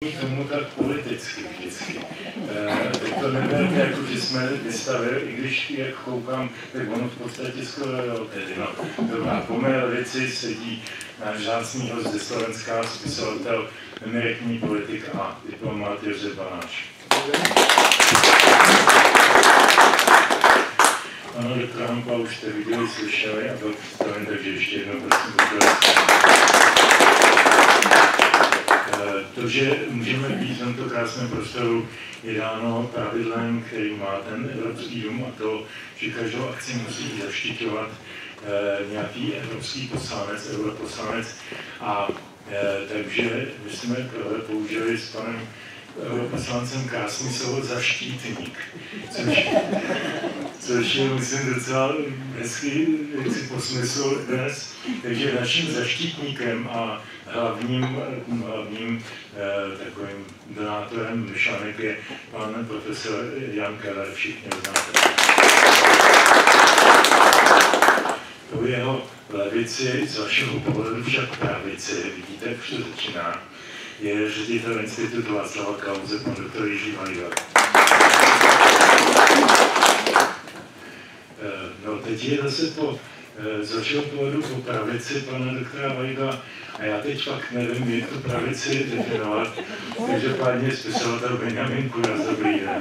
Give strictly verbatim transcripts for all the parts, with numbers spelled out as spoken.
tomu tak politicky vždycky. E, teď to neberte, jako že jsme vystavili, i když jak koukám, tak ono v podstatě skoro jo, tedy no. Dobrá, po mé levici sedí náš vzácný host ze Slovenska, spisovatel, emeritní politik a diplomat Josef Banáč. Ano, doktora Hampla už jste viděli, slyšeli a byl představen, takže ještě jednou prosím pozdravit. To, že můžeme být v tomto krásném prostoru, je dáno pravidlem, který má ten Evropský dům, a to, že každou akci musí zaštiťovat eh, nějaký evropský poslanec, europoslanec. A eh, takže my jsme tohle použili s panem europoslancem krásný slovo zaštítník, což, což je, myslím, docela hezký po smyslu dnes. Takže naším zaštítníkem a hlavním, hlavním eh, takovým donátorem myšlenek je pan profesor Jan Keller, všichni ho znáte. Po jeho levici, z vašeho pohledu však pravici, vidíte, jak už to začíná, je ředitel Institutu Václava Klause, pan doktor Jiří Majda. No teď je zase po, z vašeho pohledu po pravici pana doktora Vajda, a já teď fakt nevím, jak tu pravici definovat, takže pádně spisovatel Benjamin Kuras, dobrý den.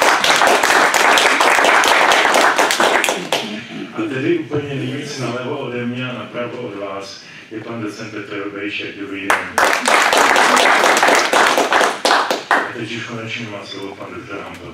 A tedy úplně nejvíc nalevo ode mě a napravo od vás je pan docent Petr Obejšek, dobrý den. A teď už konečně má slovo pan doktor Hampl.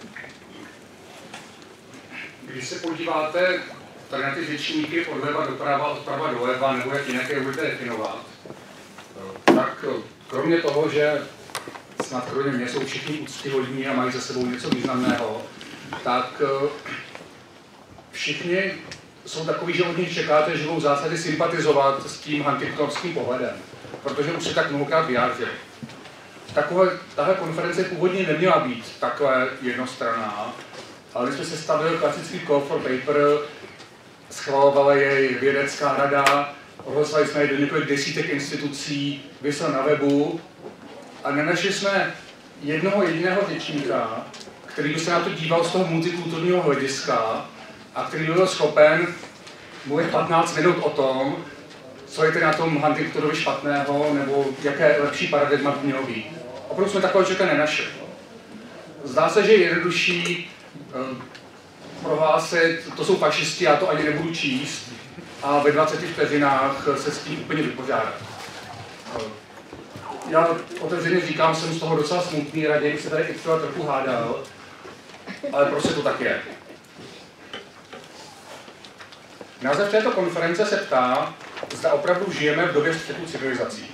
Když se podíváte tady na ty řečníky odleva doprava, odprava doleva, nebo jak jinak je budete definovat, tak kromě toho, že snad kromě mě jsou všichni úctyhodní a mají za sebou něco významného, tak všichni jsou takový, že od nich čekáte, že budou v zásadě sympatizovat s tím huntingtonovským pohledem, protože už se tak mnohokrát vyjádřili. Takové, tahle konference původně neměla být takhle jednostranná, ale my jsme se stavili klasický call for paper, schvalovala jej vědecká rada, rozhodli jsme jej do několik desítek institucí, vysel na webu a nenašli jsme jednoho jediného řečníka, který by se na to díval z toho multikulturního hlediska a který by byl schopen mluvit patnáct minut o tom, co je tedy na tom Huntingtonovi špatného, nebo jaké lepší paradigma by mělo být. Opravdu jsme takového člověka nenašli. Zdá se, že je jednodušší um, prohlásit, to jsou fašisti, já to ani nebudu číst, a ve dvaceti vteřinách se s tím úplně vypořádat. Já otevřeně říkám, jsem z toho docela smutný, raději bych se tady extra trochu hádal, ale prostě to tak je. Název této konference se ptá, zda opravdu žijeme v době střetu civilizací.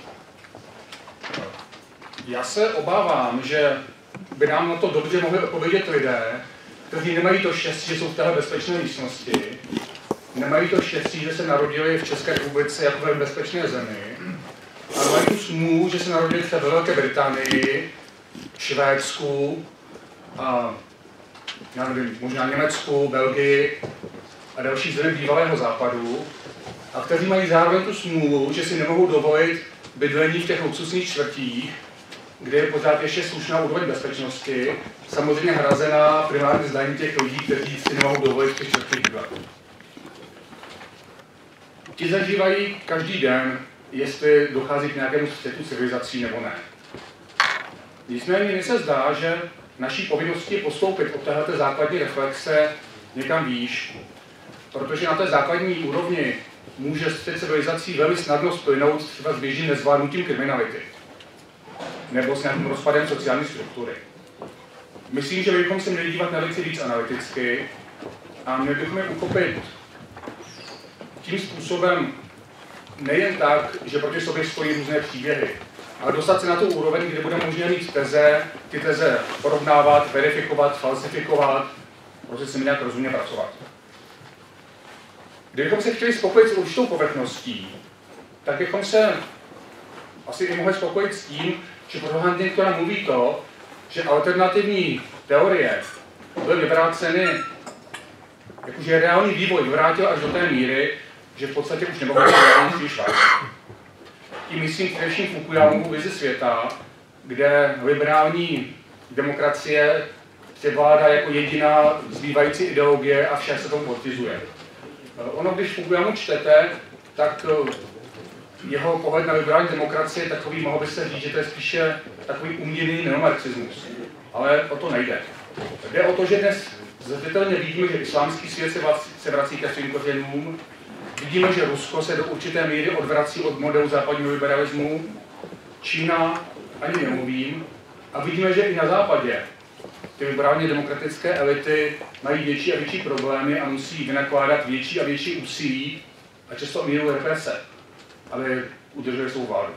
Já se obávám, že by nám na to dobře mohli odpovědět lidé, kteří nemají to štěstí, že jsou v téhle bezpečné místnosti, nemají to štěstí, že se narodili v České republice jako ve bezpečné zemi, ale mají tu smůlu, že se narodili v té Velké Británii, Švédsku, a já nevím, možná Německu, Belgii a další země bývalého západu, a kteří mají zároveň tu smůlu, že si nemohou dovolit bydlení v těch luxusních čtvrtích, kde je pořád ještě slušná úroveň bezpečnosti, samozřejmě hrazená primárně zdaní těch lidí, kteří si nemohou dovolit v těch čtvrtích bydlet. Ti zažívají každý den, jestli dochází k nějakému střetu civilizací nebo ne. Nicméně mi se zdá, že naší povinností je postoupit od této základní reflexe někam výš, protože na té základní úrovni může střet civilizací velmi snadno splynout třeba s běžným nezvládnutím kriminality nebo s nějakým rozpadem sociální struktury. Myslím, že bychom se měli dívat na věci víc analyticky a měli bychom je uchopit tím způsobem nejen tak, že proti sobě stojí různé příběhy, ale dostat se na tu úroveň, kde bude možné mít teze, ty teze porovnávat, verifikovat, falsifikovat, prostě se mi nějak rozumně pracovat. Kdybychom se chtěli spokojit s určitou povrchností, tak bychom se asi i mohli spokojit s tím, že pro Huntingtona mluví to, že alternativní teorie byly vyvráceny, jakože reálný vývoj vyvrátil až do té míry, že v podstatě už nemohli reálně příliš vážit. Tím myslím především Fukuyamovu vizi světa, kde liberální demokracie převládá jako jediná zbývající ideologie a vše se tomu politizuje. Ono, když Fukuyamu čtete, tak jeho pohled na liberální demokracie je takový, mohl by se říct, že to je spíše takový umělý neomarxismus. Ale o to nejde. Jde o to, že dnes zřetelně vidíme, že islámský svět se, vrací, se vrací ke svým kořenům. Vidíme, že Rusko se do určité míry odvrací od modelu západního liberalismu. Čína ani nemluvím. A vidíme, že i na západě ty liberálně demokratické elity mají větší a větší problémy a musí vynakládat větší a větší úsilí a často míru represe, aby udrželi svou vládu.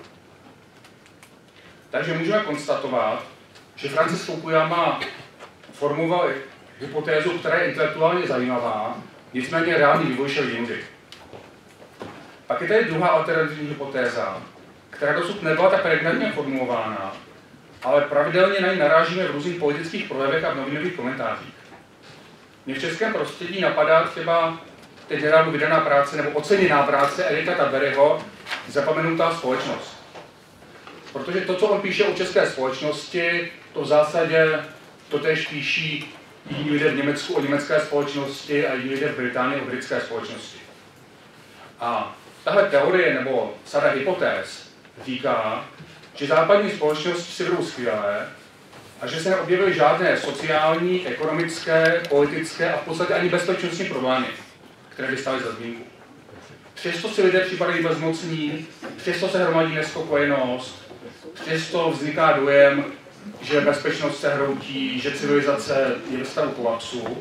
Takže můžeme konstatovat, že Francis Fukuyama formoval hypotézu, která je intelektuálně zajímavá, nicméně reálný vývoj šel jindy. Pak je tady druhá alternativní hypotéza, která dosud nebyla tak pregnantně formulována, ale pravidelně na ní narážíme v různých politických projevech a v novinových komentářích. Mě v českém prostředí napadá třeba teď nedávno vydaná práce nebo oceněná práce Erika Taberyho Zapomenutá společnost. Protože to, co on píše o české společnosti, to v zásadě totéž píší jiní lidé v Německu o německé společnosti a jiní lidé v Británii o britské společnosti. A tahle teorie nebo sada hypotéz říká, že západní společnosti si vedou skvěle a že se neobjevily žádné sociální, ekonomické, politické a v podstatě ani bezpečnostní problémy, které by stály za zmínku. Přesto si lidé připadají bezmocní, přesto se hromadí nespokojenost, přesto vzniká dojem, že bezpečnost se hroutí, že civilizace je ve stavu kolapsu.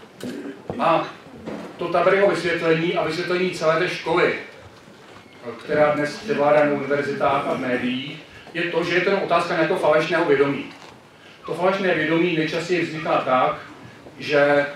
A to Taberyho vysvětlení a vysvětlení celé té školy, která dnes převládá na univerzitách a v médiích, je to, že je to otázka nějakého falešného vědomí. To falešné vědomí nejčastěji vzniká tak, že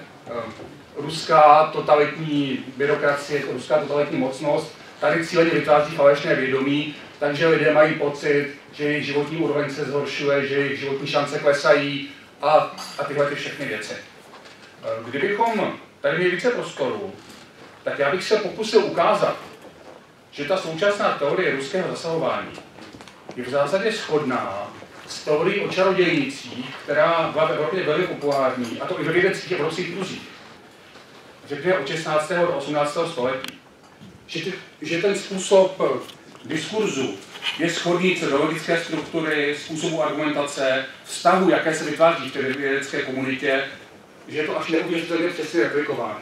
ruská totalitní byrokracie, ruská totalitní mocnost tady cíleně vytváří falešné vědomí, takže lidé mají pocit, že jejich životní úroveň se zhoršuje, že jejich životní šance klesají a, a tyhle ty všechny věci. Kdybychom tady měli více prostoru, tak já bych se pokusil ukázat, že ta současná teorie ruského zasahování je v zásadě shodná s teorií o čarodějnicích, která byla v Evropě velmi populární, a to i ve vědeckých evropských kruzích. Řekněme od šestnáctého do osmnáctého století. Že, ty, že ten způsob diskurzu je shodný co do logické struktury, způsobu argumentace, vztahu, jaké se vytváří v té vědecké komunitě, že je to až neuvěřitelně přesně replikováno.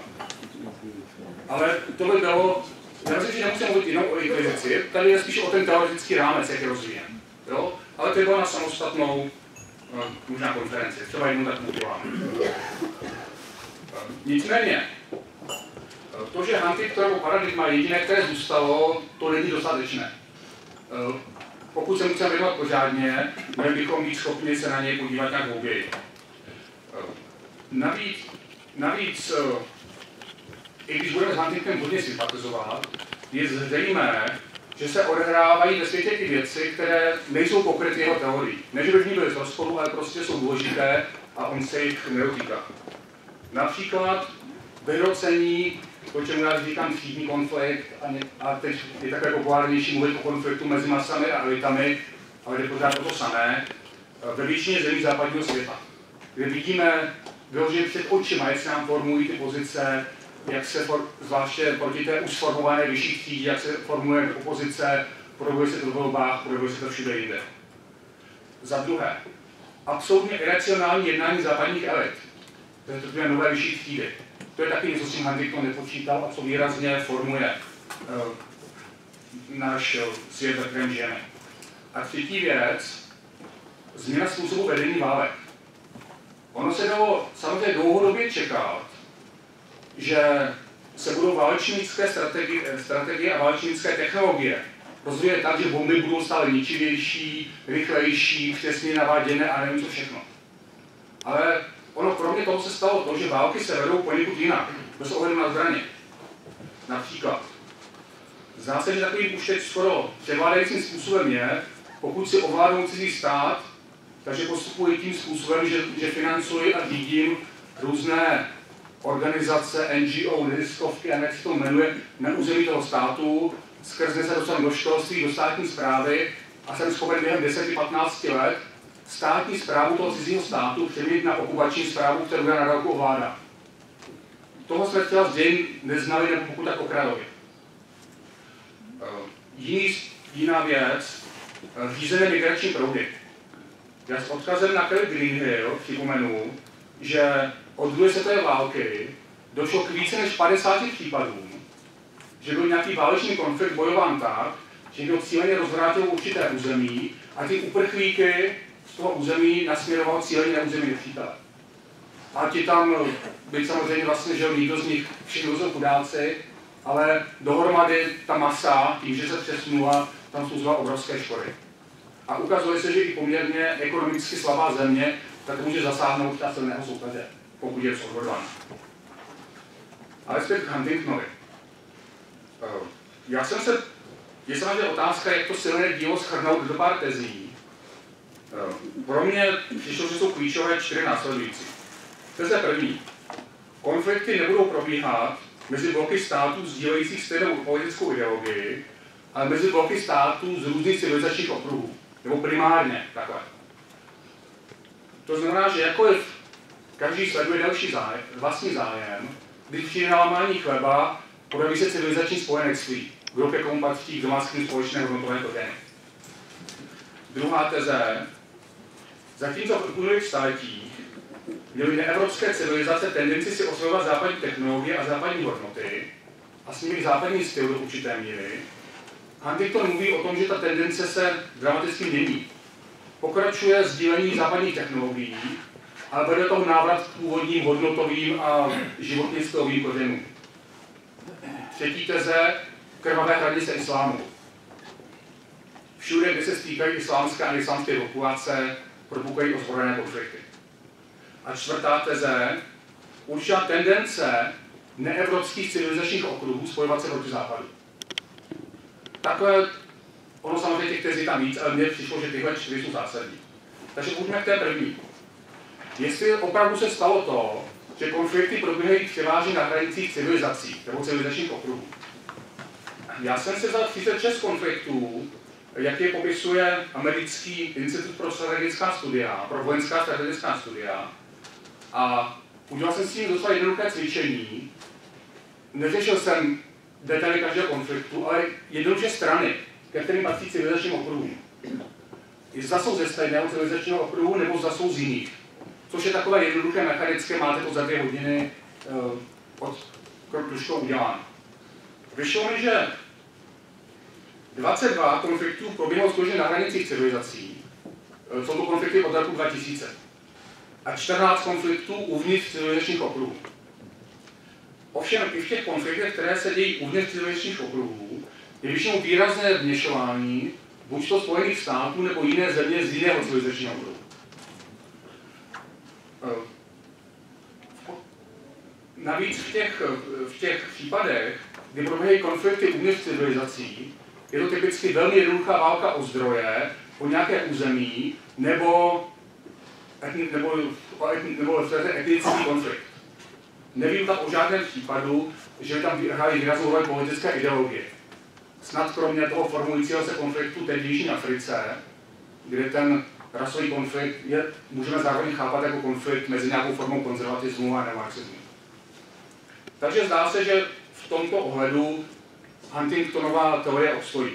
Ale to by bylo, já myslím, že nemusím mluvit jenom o inkvizici, tady je spíš o ten teoretický rámec, jak je rozvíjen. Jo? Ale to je bylo na samostatnou no, možná konferenci, třeba jednou tak uděláme. Nicméně, to, že Huntingtonovo paradigma jediné, které zůstalo, to není dostatečné. Pokud se mu chceme věnovat pořádně, měli bychom být schopni se na něj podívat nějak hlouběji. Navíc, navíc, i když budeme s Huntingtonem hodně sympatizovat, je zřejmé, že se odehrávají ve světě i věci, které nejsou pokryty jeho teorií. Ne, že by v ní byly z rozporu, ale prostě jsou důležité a on se jich nedotýká. Například vyhrocení, to, čemu já říkám třídní konflikt, a teď je takové populárnější mluvit o konfliktu mezi masami a elitami, ale je pořád to samé, ve většině zemí západního světa, kde vidíme vyloženě před očima, jak se nám formují ty pozice, jak se for, zvláště proti té už sformované vyšší třídě, jak se formuje opozice, projevuje se to v volbách, projevuje se to všude jinde. Za druhé, absolutně iracionální jednání západních elit, to je to nové vyšší třídy. To je taky něco, s čím Huntington nepočítal a co výrazně formuje uh, náš svět, ve kterém žijeme. A třetí věc, změna způsobu vedení válek. Ono se dalo samozřejmě dlouhodobě čekat, že se budou válečnické strategie, strategie a válečnické technologie rozvíjet tak, že bomby budou stále ničivější, rychlejší, přesně naváděné a nevím co všechno. Ale ono kromě toho se stalo to, že války se vedou poněkud jinak, bez ohledu na zbraně. Například. Zdá se, že takovým už teď skoro převládajícím způsobem je, pokud si ovládnou cizí stát, takže postupují tím způsobem, že, že financují a řídím různé organizace, N G O, neziskovky, a jak se to jmenuje, na území toho státu, skrze se dostanu do školství, do státní správy a jsem schopen během deset až patnáct let státní správu toho cizího státu přeměnit na okupační správu, kterou na dálku ovládá. Toho jsme třeba z dějin neznali, nebo pokud tak okrajově. Jiný, jiná věc, řízené migrační proudy. Já s odkazem na Kerry Greenhill připomenu, že od druhé světové války došlo k více než padesáti případům, že byl nějaký válečný konflikt bojován tak, že někdo cíleně rozvrátil určité území a ty uprchlíky z toho území nasměroval cíleně na území nepřítele. A ti tam, byť samozřejmě vlastně, že nikdo z nich, všichni jsou chudáci, ale dohromady ta masa, tím, že se přesunula, tam způsobila obrovské škody. A ukazuje se, že i poměrně ekonomicky slabá země tak může zasáhnout ta silného soupeře, pokud je rozhodován. Ale zpět k Huntingtonovi. Já jsem se, je samozřejmě otázka, jak to silné dílo shrnout do pár tezí. Pro mě přišlo, že jsou klíčové čtyři následující. Teze první. Konflikty nebudou probíhat mezi bloky států sdílejících stejnou politickou ideologii, ale mezi bloky států z různých civilizačních okruhů. Nebo primárně takhle. To znamená, že jakkoliv každý sleduje další zájem, vlastní zájem, když přijde na lámání chleba, podaví se civilizační spojenectví, kdo ke komu patří k domácím společné hodnotové kořeny. Druhá teze. Zatímco v uplynulých staletích měly neevropské civilizace tendenci si osvojovat západní technologie a západní hodnoty a s nimi západní styl do určité míry, Huntington mluví o tom, že ta tendence se dramaticky mění. Pokračuje sdílení západních technologií, ale vede toho návrat k původním hodnotovým a životně stylovým kořenům. Třetí teze, krvavé hranice islámu. Všude, kde se stýkají islámské a neislámské populace, propukají ozbrojené konflikty. A čtvrtá teze, určitá tendence neevropských civilizačních okruhů spojovat se proti západu. Takhle, ono samozřejmě těch tezí tam víc, ale mně přišlo, že tyhle čtyři jsou zásadní. Takže půjdeme k té první. Jestli opravdu se stalo to, že konflikty probíhají převážně na hranicích civilizací nebo civilizačních okruhů. Já jsem si vzal třicet šest konfliktů, jak je popisuje americký institut pro strategická studia, pro vojenská strategická studia, a udělal jsem s tím docela jednoduché cvičení. Neřešil jsem detaily každého konfliktu, ale jednoduše strany, ke kterým patří civilizačním okruhům. Zda jsou ze stejného civilizačního okruhu, nebo zda jsou z jiných. Což je takové jednoduché, mechanické, máte to za dvě hodiny uh, od kružkou uděláno. Vyšlo mi, že dvacet dva konfliktů proběhlo skutečně na hranicích civilizací. Jsou to konflikty od roku dva tisíce. A čtrnáct konfliktů uvnitř civilizačních okruhů. Ovšem i v těch konfliktech, které se dějí uvnitř civilizačních okruhů, je většinou výrazné vměšování buď to Spojených států nebo jiné země z jiného civilizačního okruhu. Navíc v těch, v těch případech, kdy probíhají konflikty uvnitř civilizací, je to typicky velmi jednoduchá válka o zdroje, o nějaké území, nebo, etni, nebo, etni, nebo etnický konflikt. Nevím tam o žádném případu, že by tam hrály výraznou roli politické ideologie. Snad kromě toho formujícího se konfliktu teď v Jižní Africe, kde ten rasový konflikt je, můžeme zároveň chápat jako konflikt mezi nějakou formou konzervatismu a neomarxismu. Takže zdá se, že v tomto ohledu Huntingtonova teorie obstojí.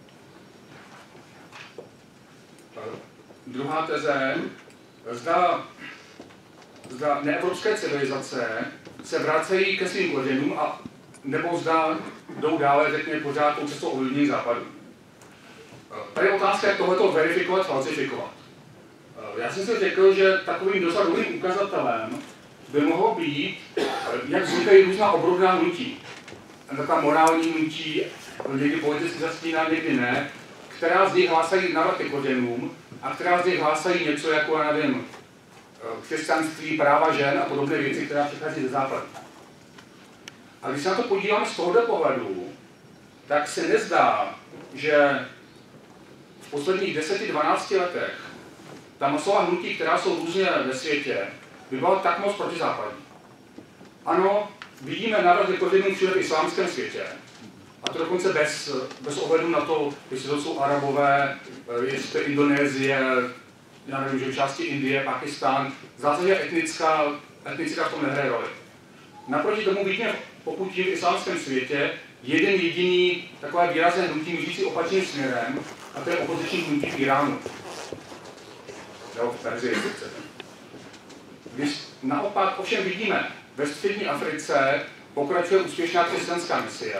Druhá teze, zda, zda neevropské civilizace se vracejí ke svým kořenům a nebo zda jdou dále, řekněme, pořád tou cestou ovlivnění západu. Tady je otázka, jak tohleto verifikovat, falsifikovat. Já jsem si řekl, že takovým docela dobrým ukazatelem by mohlo být, jak vznikají různá obrodná hnutí. Taková morální hnutí, někdy politicky zastíná, někdy ne, která z nich hlásají návrat ke kořenům a která z nich hlásají něco jako, já nevím, křesťanství, práva žen a podobné věci, která přichází ze západu. A když se na to podíváme z tohoto pohledu, tak se nezdá, že v posledních deseti dvanácti letech ta masová hnutí, která jsou různě ve světě, by byla tak moc protizápadní. Ano, vidíme návrat ke kořenům všude v islámském světě. A to dokonce bez, bez ohledu na to, jestli to jsou Arabové, jestli to je Indonésie, já nevím, že v části Indie, Pakistán, v zásadě etnická, etnicita v tom nehraje roli. Naproti tomu vidíme, pokud v islámském světě, jeden jediný takové výrazné hnutí mířící opačným směrem, a to je opoziční hnutí v Iránu. Jo, v Perzii, jestli chcete. Když naopak ovšem vidíme, ve střední Africe pokračuje úspěšná křesťanská misie,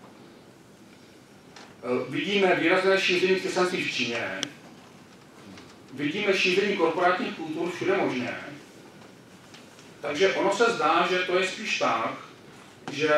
vidíme výrazné šíření křesťanství v Číně, vidíme šíření korporátních kultur všude možně. Takže ono se zdá, že to je spíš tak, že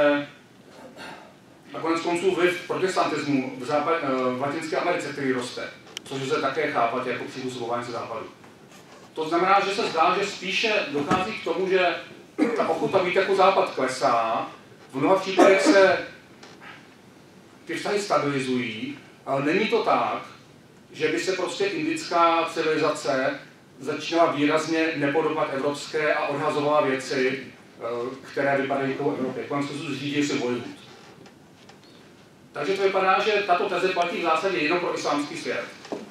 a konec konců vliv protestantismu v, západ, v Latinské Americe, který roste, což lze také chápat jako přizpůsobování se západu. To znamená, že se zdá, že spíše dochází k tomu, že ta ochota být jako západ klesá, v mnoha případech se ty vztahy stabilizují, ale není to tak, že by se prostě indická civilizace začínala výrazně nepodobovat evropské a odhazovala věci, které vypadají jako Evropě. Konec konců zřídí si Bollywood. Takže to vypadá, že tato teze platí v zásadě jenom pro islámský svět.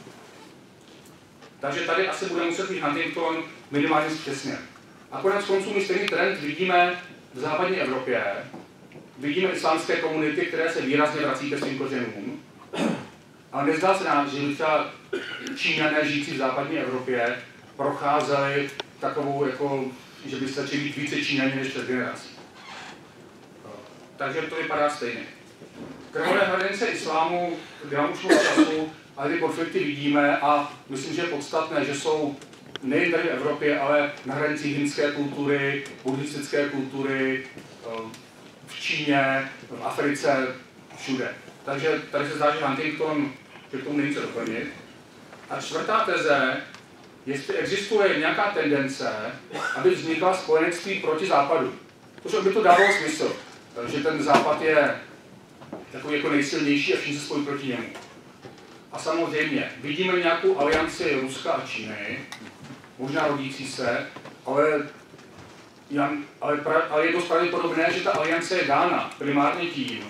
Takže tady asi bude muset být Huntington minimálně zpřesněn. A konec konců my stejný trend vidíme v západní Evropě. Vidíme islámské komunity, které se výrazně vrací ke svým kořenům. Ale nezdá se nám, že by třeba Číňané žijící v západní Evropě procházeli takovou, jako, že by stačili být více Číňané než před generací. Takže to vypadá stejně. Krvavné hranice islámu, kde mám už moc času, ale ty konflikty vidíme a myslím, že je podstatné, že jsou nejen tady v Evropě, ale na hranicích hindské kultury, buddhistické kultury, v Číně, v Africe, všude. Takže tady se zdá, že Huntington že k tomu není co doplnit. A čtvrtá teze, jestli existuje nějaká tendence, aby vznikla spojenectví proti západu. Protože by to dávalo smysl, že ten západ je takový jako nejsilnější a všichni se spojí proti němu. A samozřejmě, vidíme nějakou alianci Ruska a Číny, možná rodící se, ale, ale, ale je dost pravděpodobné, že ta aliance je dána primárně tím,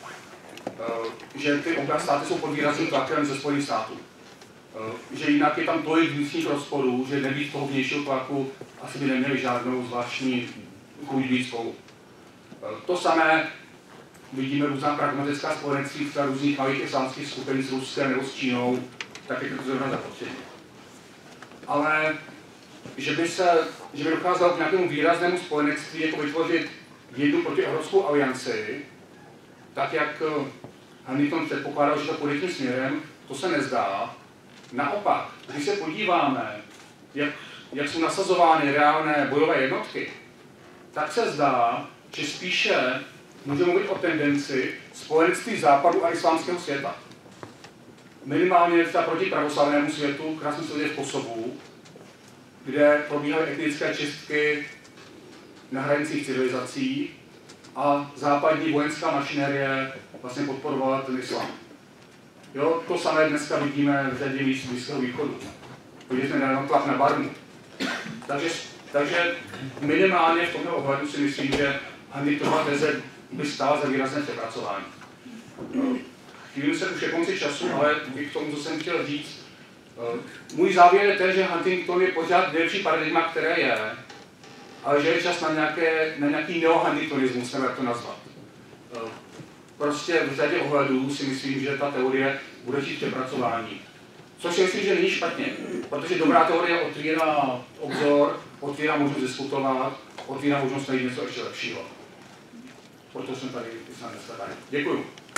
že ty oba státy jsou pod výrazným tlakem ze Spojených států. Že jinak je tam tolik vnitřních rozporů, že nebýt toho vnějšího tlaku asi by neměli žádnou zvláštní chuť být spolu. To samé vidíme různá pragmatická spojenectví v různých malých islámských skupin s Ruskem nebo s Čínou, tak jak to zrovna zapotřebí. Ale že by, se, že by docházelo k nějakému výraznému spojenectví, jako vytvořit jednu protievropskou alianci, tak jak Huntington předpokládal, že to půjde tím směrem, to se nezdá. Naopak, když se podíváme, jak, jak jsou nasazovány reálné bojové jednotky, tak se zdá, že spíše můžeme mluvit o tendenci spojenectví západu a islámského světa. Minimálně třeba proti pravoslavnému světu, krásně se v Kosovu, kde probíhaly etnické čistky na hranicích civilizací a západní vojenská mašinérie vlastně podporovala ten islám. Jo, to samé dneska vidíme v řadě míst Blízkého východu. Podívejte na tlak na Barmu. Takže, takže minimálně v tomto ohledu si myslím, že Huntingtonova teze by stála za výrazné přepracování. Chvíli se už je konci času, ale k tomu, co jsem chtěl říct, můj závěr je ten, že Huntington je pořád nejlepší paradigma, které je, ale že je čas na, nějaké, na nějaký neo-huntingtonismus, nebo jak to nazvat. Prostě v řadě ohledů si myslím, že ta teorie bude žít přepracování. Což si myslím, že není špatně, protože dobrá teorie otvírá obzor, otvírá možnost diskutovat, otvírá možnost najít něco ještě lepšího. Proto jsem tady, jsem dneska tady. Děkuju.